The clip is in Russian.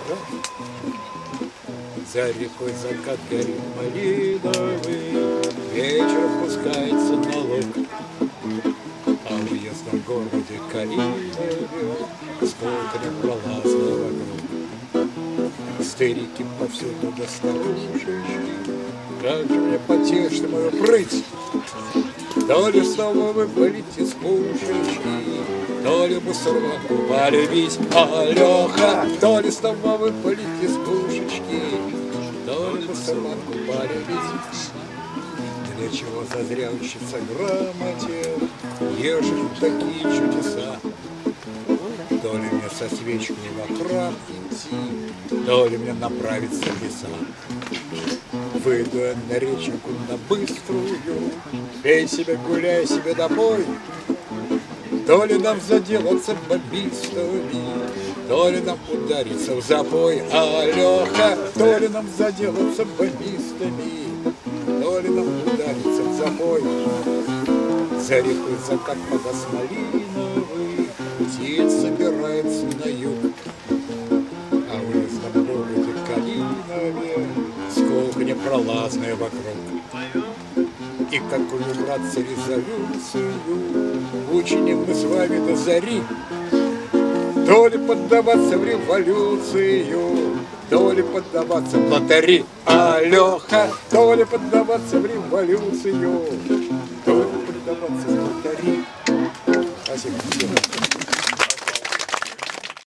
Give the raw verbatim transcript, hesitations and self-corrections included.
За рекой закат горит малиновый, вечер опускается на луг, а в уездном городе Калинове сколько пролазно вокруг. Старики повсюду до старушечки, как же мне потешно мою прыть. То ли снова выпалить из пушечки, то ли мусорку полюбить, Алёха, то ли снова выпалить из пушечки, то ли мусорку полюбить. Для чего зазря учиться грамоте, ежели такие чудеса? То ли мне со свечкой во храм идти, то ли мне направиться в леса. Выйду я на реченьку на быструю, пей себе, гуляй себе домой. То ли нам заделаться бомбистами, то ли нам удариться в запой, Алёха, то ли нам заделаться бомбистами, то ли нам удариться в запой. За рекой закат подосмолиновый, птиц собирается на юг, а в уездном городе Калинове сколько непролазное вокруг. И какую, братцы, резолюцию учиним мы с вами до зари, то ли поддаваться в революцию, то ли поддаваться в лотереи, Алёха, то ли поддаваться в революцию, то ли поддаваться в лотереи. Спасибо.